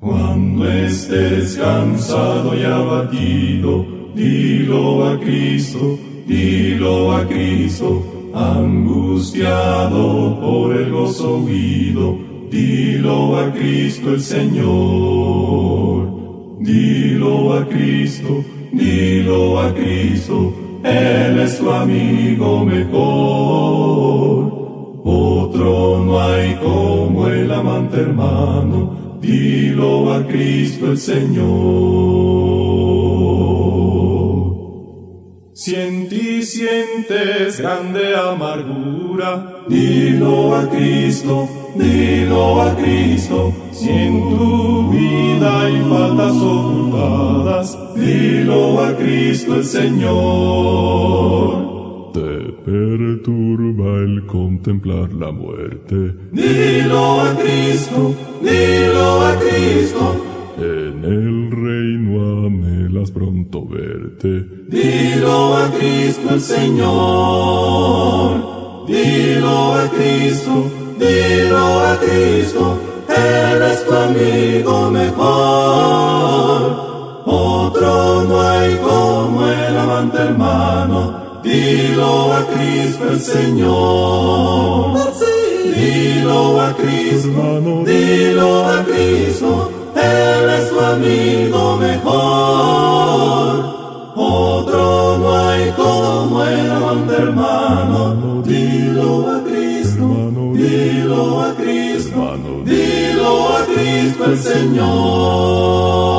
Cuando estés cansado y abatido, dilo a Cristo, angustiado por el gozo huido, dilo a Cristo el Señor. Dilo a Cristo, Él es tu amigo mejor. Otro no hay como el amante hermano, dilo a Cristo el Señor. Si en ti sientes grande amargura, dilo a Cristo, si en tu vida hay faltas ocultadas, dilo a Cristo el Señor. Te perturba el contemplar la muerte, dilo a Cristo, en el reino anhelas pronto verte, dilo a Cristo el Señor. Dilo a Cristo, Él es tu amigo mejor. Otro no hay como el amante hermano, dilo a Cristo el Señor. Dilo a Cristo, Él es tu amigo mejor. Otro no hay como el amante hermano, dilo a Cristo el Señor.